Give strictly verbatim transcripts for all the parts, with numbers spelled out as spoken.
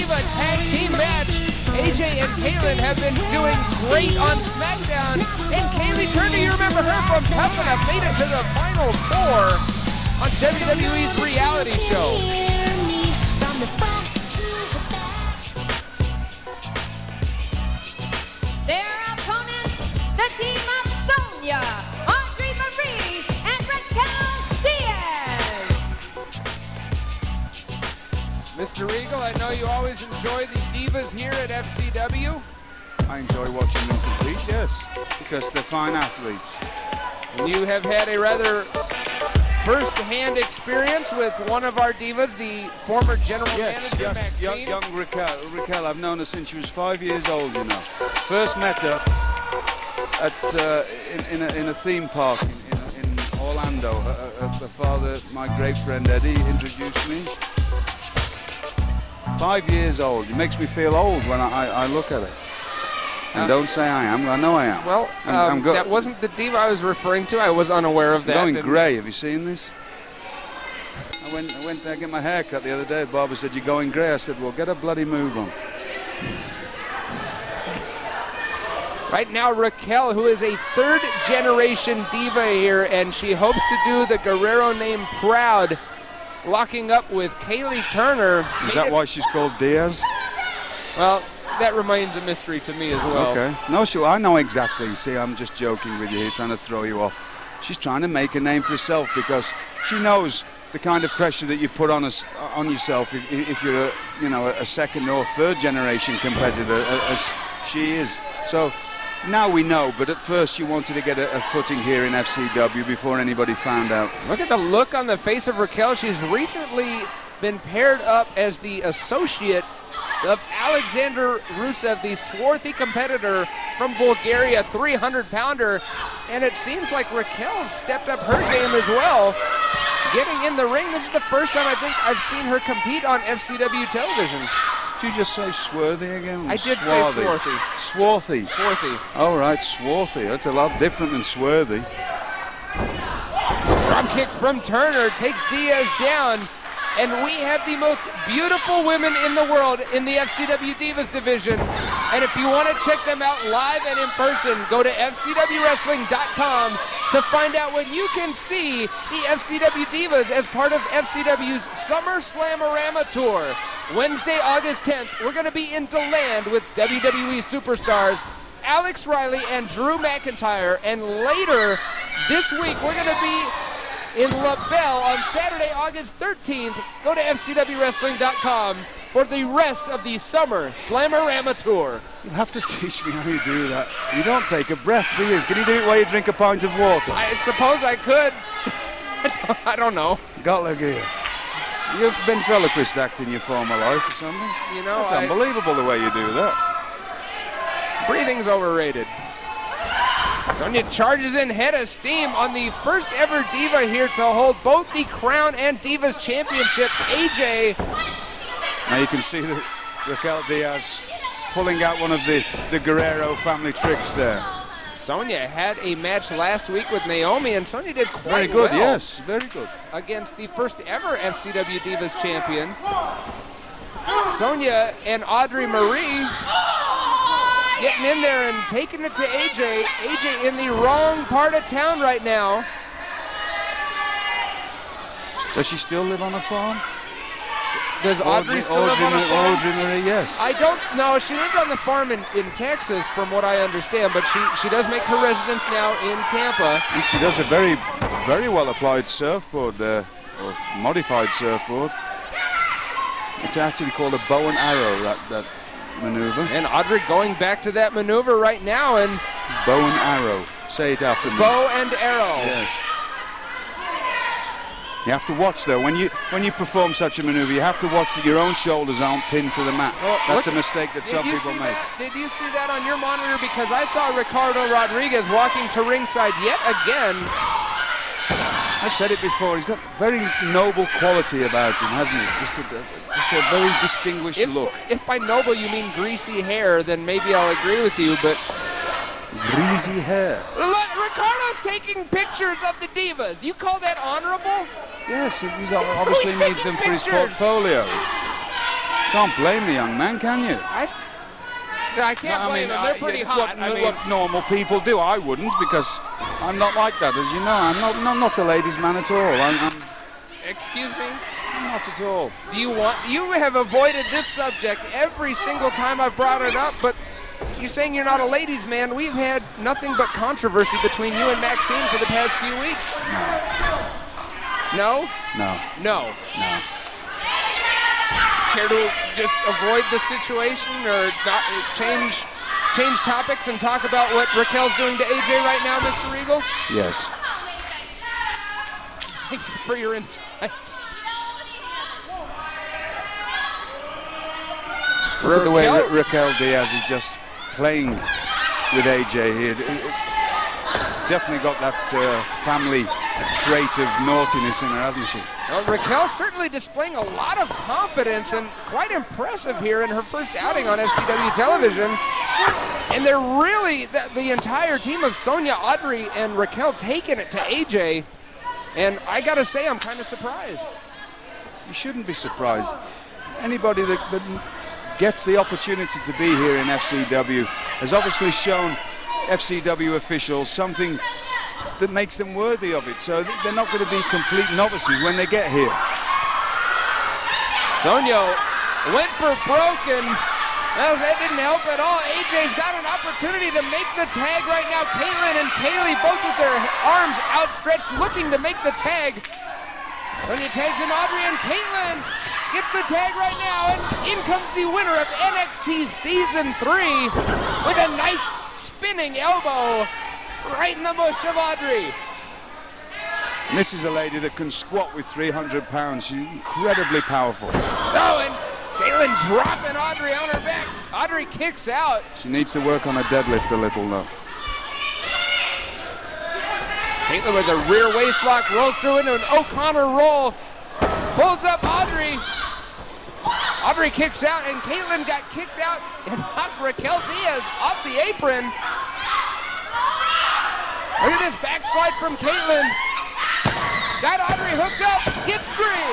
Diva tag team match. A J and Kaylin have been doing great on SmackDown. And Kaylee Turner, you remember her from Tough Enough, made it to the final four on W W E's reality show. Their opponents, the team of Sonya, Audrey Marie, and Raquel Diaz. Mister Regal, I know you always enjoy the Divas here at F C W. I enjoy watching them compete, yes, because they're fine athletes. And you have had a rather first-hand experience with one of our divas, the former general Yes, manager, yes, young, Maxine. young Raquel. Raquel, I've known her since she was five years old, you know. First met her at uh, in, in, a, in a theme park in, in, in Orlando. Her, her, her father, my great friend Eddie, introduced me. Five years old. It makes me feel old when I, I, I look at her. And Uh, don't say I am. I know I am. Well, I'm, um, I'm go that wasn't the diva I was referring to. I was unaware of I'm that. going and- grey. Have you seen this? I went, I went to get my hair cut the other day. The barber said, "You're going grey." I said, "Well, get a bloody move on." Right now, Raquel, who is a third-generation diva here, and she hopes to do the Guerrero name proud, locking up with Kaylee Turner. Is that why she's called Diaz? Well, that remains a mystery to me as well. Okay. No, sure. I know exactly. See, I'm just joking with you here, trying to throw you off. She's trying to make a name for herself because she knows the kind of pressure that you put on us, on yourself if, if you're a, you know, a second or third generation competitor, as she is. So now we know. But at first, she wanted to get a, a footing here in F C W before anybody found out. Look at the look on the face of Raquel. She's recently been paired up as the associate of Alexander Rusev, the swarthy competitor from Bulgaria, three hundred pounder. And it seems like Raquel stepped up her game as well. Getting in the ring, this is the first time I think I've seen her compete on F C W television. Did you just say swarthy again? I did Swarthy. say swarthy. Swarthy. Swarthy. All right, swarthy. That's a lot different than swarthy. Drop kick from Turner takes Diaz down. And we have the most beautiful women in the world in the F C W Divas division. And if you want to check them out live and in person, go to F C W wrestling dot com to find out when you can see the F C W Divas as part of F C W's Summer Slamorama Tour. Wednesday, August tenth, we're going to be in DeLand with W W E superstars Alex Riley and Drew McIntyre. And later this week, we're going to be in LaBelle on Saturday, August thirteenth. Go to F C W wrestling dot com for the rest of the Summer Slamorama Tour. You'll have to teach me how you do that. You don't take a breath, do you? Can you do it while you drink a pint of water? I suppose I could. I, don't, I don't know. Gotleg here. You've ventriloquist act in your former life or something? You know, That's I, unbelievable the way you do that. breathing's overrated. Sonya charges in head of steam on the first ever diva here to hold both the Crown and Divas Championship, A J. Now you can see that Raquel Diaz pulling out one of the, the Guerrero family tricks there. Sonya had a match last week with Naomi, and Sonya did quite Very good, well yes, very good. against the first ever F C W Divas champion. Sonya and Audrey Marie getting in there and taking it to A J. A J in the wrong part of town right now. Does she still live on a farm? Does Audrey still live on a Audrey, farm? Audrey Marie, yes. I don't know. She lived on the farm in, in Texas, from what I understand, but she, she does make her residence now in Tampa. And she does a very, very well applied surfboard there, or modified surfboard. It's actually called a bow and arrow, that, that maneuver. And Audrey going back to that maneuver right now, and Bow and arrow. Say it after me. bow and arrow. Yes. You have to watch though, when you when you perform such a maneuver, you have to watch that your own shoulders aren't pinned to the mat. Well, That's look- a mistake that Did some you people see make. that? Did you see that on your monitor? Because I saw Ricardo Rodriguez walking to ringside yet again. I've said it before, he's got very noble quality about him, hasn't he? Just a, just a very distinguished If, look. if by noble you mean greasy hair, then maybe I'll agree with you, but Greasy hair. Look, Ricardo's taking pictures of the divas. You call that honorable? Yes, he obviously Who's needs taking them for his pictures? portfolio. Can't blame the young man, can you? I, I can't I blame mean, them. They're I- pretty it's hot. What, I mean, what normal people do. I wouldn't, because I'm not like that, as you know. I'm not, not, not a ladies' man at all. I'm, I'm excuse me? not at all. Do you want, you have avoided this subject every single time I've brought it up, but you're saying you're not a ladies' man. We've had nothing but controversy between you and Maxine for the past few weeks. No? No, No. no. Care to just avoid the situation or not change change topics and talk about what Raquel's doing to A J right now, Mister Regal? Yes. Thank you for your insight. Look at the way Raquel- Ra- Raquel Diaz is just playing with A J here. It- it- She's definitely got that uh, family trait of naughtiness in her, hasn't she? Well, Raquel certainly displaying a lot of confidence and quite impressive here in her first outing on F C W television. And they're really, the, the entire team of Sonya, Audrey, and Raquel taking it to A J. And I gotta say, I'm kind of surprised. You shouldn't be surprised. Anybody that, that gets the opportunity to be here in F C W has obviously shown F C W officials something that makes them worthy of it. So they're not going to be complete novices when they get here. Sonya went for broken. Well, that didn't help at all. A J's got an opportunity to make the tag right now. Caitlyn and Kaylee both with their arms outstretched looking to make the tag. Sonya tags in Audrey, and Caitlyn gets the tag right now, and in comes the winner of N X T Season three with a nice spinning elbow right in the bush of Audrey. And this is a lady that can squat with three hundred pounds. She's incredibly powerful. Oh, and Caitlyn dropping Audrey on her back. Audrey kicks out. She needs to work on her deadlift a little, though. Caitlyn with a rear waist lock, rolls through into an O'Connor roll, folds up Audrey. Audrey kicks out, and Caitlyn got kicked out and knocked Raquel Diaz off the apron. Look at this backslide from Caitlyn. Got Audrey hooked up, gets three.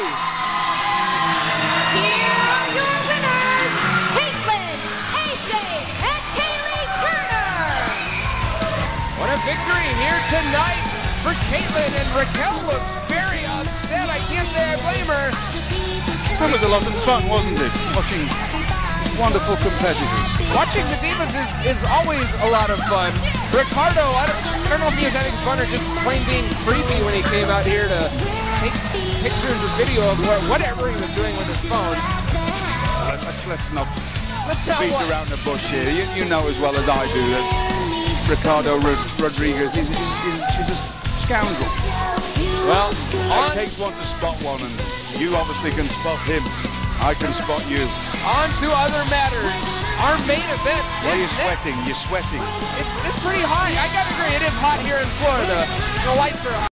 Here are your winners, Caitlyn, A J, and Kaylee Turner. What a victory here tonight for Caitlyn, and Raquel looks very upset. I can't say I blame her. That was a lot of fun, wasn't it? Watching wonderful competitors. Watching the Divas is, is always a lot of fun. Ricardo, I don't, I don't know if he was having fun or just plain being creepy when he came out here to take pictures or video of what, whatever he was doing with his phone. Uh, let's, let's not Let's not beat wa- around the bush here. You, you know as well as I do that Ricardo Rod Rodriguez is, is, is, is a scoundrel. Well, on, It takes one to spot one, and you obviously can spot him. I can spot you. on to other matters. Our main event Well, you're is next. sweating. You're sweating. It's, it's pretty hot. I gotta agree, it is hot here in Florida. The lights are